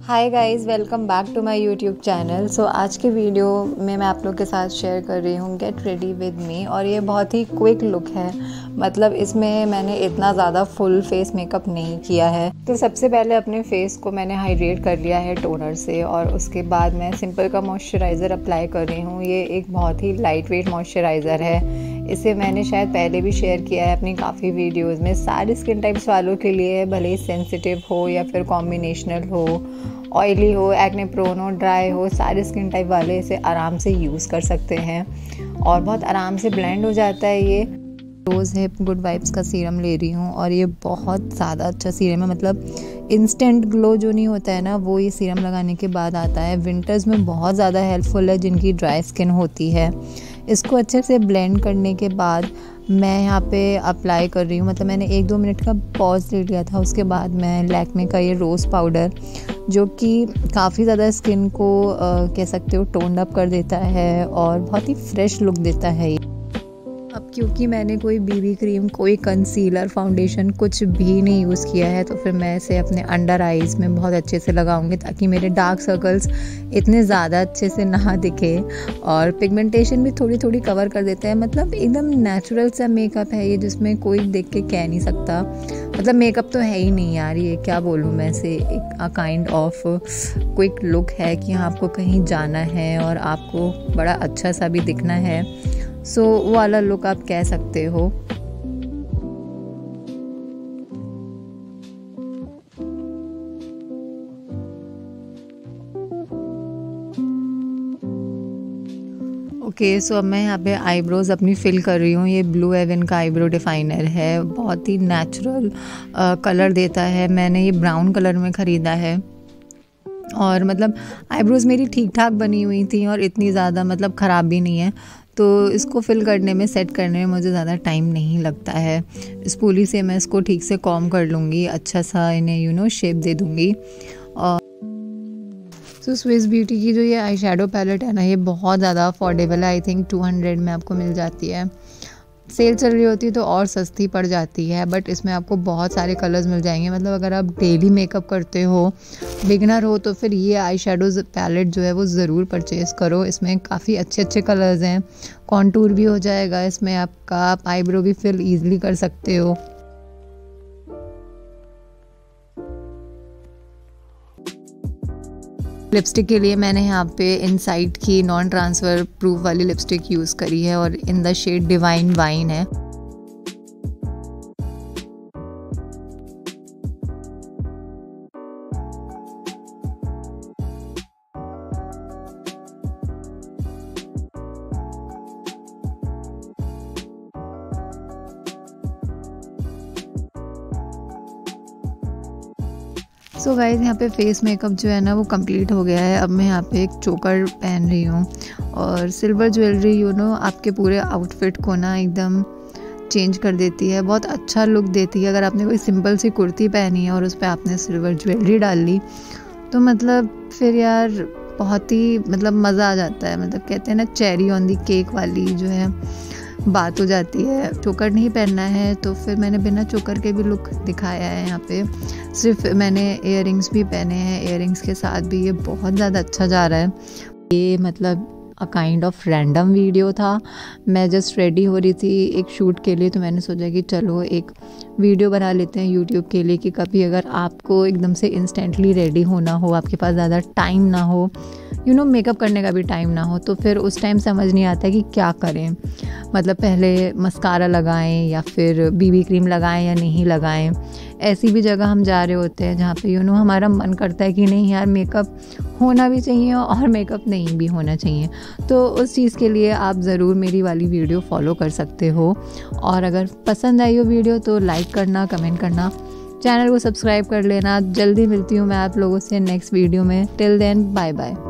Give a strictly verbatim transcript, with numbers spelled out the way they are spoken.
Hi guys, welcome back to my YouTube channel. So आज के video में मैं आप लोग के साथ शेयर कर रही हूँ गेट रेडी विद मी। और ये बहुत ही क्विक लुक है, मतलब इसमें मैंने इतना ज़्यादा फुल फेस मेकअप नहीं किया है। तो सबसे पहले अपने फेस को मैंने हाइड्रेट कर लिया है टोनर से, और उसके बाद मैं सिंपल का मॉइस्चराइज़र अप्लाई कर रही हूँ। ये एक बहुत ही लाइट वेट मॉइस्चराइज़र है। इसे मैंने शायद पहले भी शेयर किया है अपनी काफ़ी वीडियोज़ में। सारे स्किन टाइप्स वालों के लिए, भले ही सेंसिटिव हो या फिर कॉम्बिनेशनल हो, ऑयली हो, एक्ने प्रोन हो, ड्राई हो, सारे स्किन टाइप वाले इसे आराम से यूज़ कर सकते हैं और बहुत आराम से ब्लेंड हो जाता है। ये रोज़ हिप गुड वाइब्स का सीरम ले रही हूँ और ये बहुत ज़्यादा अच्छा सीरम है। मतलब इंस्टेंट ग्लो जो नहीं होता है ना, वो ये सीरम लगाने के बाद आता है। विंटर्स में बहुत ज़्यादा हेल्पफुल है जिनकी ड्राई स्किन होती है। इसको अच्छे से ब्लेंड करने के बाद मैं यहाँ पे अप्लाई कर रही हूँ। मतलब मैंने एक दो मिनट का पॉज ले लिया था। उसके बाद मैं लैक्मे का ये रोज़ पाउडर, जो कि काफ़ी ज़्यादा स्किन को आ, कह सकते हो टोन अप कर देता है और बहुत ही फ्रेश लुक देता है। अब क्योंकि मैंने कोई बीबी क्रीम, कोई कंसीलर, फाउंडेशन कुछ भी नहीं यूज़ किया है, तो फिर मैं इसे अपने अंडर आइज़ में बहुत अच्छे से लगाऊंगी ताकि मेरे डार्क सर्कल्स इतने ज़्यादा अच्छे से ना दिखे। और पिगमेंटेशन भी थोड़ी थोड़ी कवर कर देता है। मतलब एकदम नेचुरल सा मेकअप है ये, जिसमें कोई देख के कह नहीं सकता मतलब मेकअप तो है ही नहीं यार, ये क्या बोलूँ मैं इसे, एक काइंड ऑफ क्विक लुक है कि आपको कहीं जाना है और आपको बड़ा अच्छा सा भी दिखना है। सो so, वो वाला लुक आप कह सकते हो। ओके, सो अब मैं यहाँ पे आईब्रोज़ अपनी फिल कर रही हूँ। ये ब्लू हेवन का आईब्रो डिफाइनर है, बहुत ही नेचुरल कलर देता है। मैंने ये ब्राउन कलर में ख़रीदा है और मतलब आईब्रोज़ मेरी ठीक ठाक बनी हुई थी और इतनी ज़्यादा मतलब ख़राब भी नहीं है। तो इसको फिल करने में, सेट करने में मुझे ज़्यादा टाइम नहीं लगता है। स्पूली से मैं इसको ठीक से कॉम कर लूँगी, अच्छा सा इन्हें यू नो शेप दे दूँगी। और तो स्विस ब्यूटी की जो ये आई शेडो पैलेट है ना, ये बहुत ज़्यादा अफोर्डेबल है। आई थिंक टू हंड्रेड में आपको मिल जाती है। सेल चल रही होती है तो और सस्ती पड़ जाती है, बट इसमें आपको बहुत सारे कलर्स मिल जाएंगे। मतलब अगर आप डेली मेकअप करते हो, बिगनर हो, तो फिर ये आई शेडोज़ पैलेट जो है वो ज़रूर परचेज़ करो। इसमें काफ़ी अच्छे अच्छे कलर्स हैं, कॉन्टूर भी हो जाएगा इसमें आपका, आप आईब्रो भी फिल ईजिली कर सकते हो। लिपस्टिक के लिए मैंने यहाँ पे इनसाइट की नॉन ट्रांसफ़र प्रूफ वाली लिपस्टिक यूज़ करी है और in the shade Divine Wine है। सो गाइस, यहाँ पे फेस मेकअप जो है ना वो कंप्लीट हो गया है। अब मैं यहाँ पे एक चोकर पहन रही हूँ और सिल्वर ज्वेलरी यू नो आपके पूरे आउटफिट को ना एकदम चेंज कर देती है, बहुत अच्छा लुक देती है। अगर आपने कोई सिंपल सी कुर्ती पहनी है और उस पर आपने सिल्वर ज्वेलरी डाल ली, तो मतलब फिर यार बहुत ही मतलब मज़ा आ जाता है। मतलब कहते हैं ना, चेरी ऑन दी केक वाली जो है बात हो जाती है। चोकर नहीं पहनना है तो फिर मैंने बिना चोकर के भी लुक दिखाया है। यहाँ पे सिर्फ मैंने इयररिंग्स भी पहने हैं, इयररिंग्स के साथ भी ये बहुत ज़्यादा अच्छा जा रहा है। ये मतलब a kind of random video था। मैं जस्ट रेडी हो रही थी एक शूट के लिए, तो मैंने सोचा कि चलो एक वीडियो बना लेते हैं यूट्यूब के लिए, कि कभी अगर आपको एकदम से इंस्टेंटली रेडी होना हो, आपके पास ज़्यादा टाइम ना हो, यू नो मेकअप करने का भी टाइम ना हो, तो फिर उस टाइम समझ नहीं आता कि क्या करें। मतलब पहले मस्कारा लगाएं या फिर बीबी क्रीम लगाएं या नहीं लगाएं। ऐसी भी जगह हम जा रहे होते हैं जहाँ पे यू नो हमारा मन करता है कि नहीं यार, मेकअप होना भी चाहिए और मेकअप नहीं भी होना चाहिए। तो उस चीज़ के लिए आप ज़रूर मेरी वाली वीडियो फॉलो कर सकते हो। और अगर पसंद आई हो वीडियो तो लाइक करना, कमेंट करना, चैनल को सब्सक्राइब कर लेना। जल्दी मिलती हूँ मैं आप लोगों से नेक्स्ट वीडियो में। Till then, bye bye.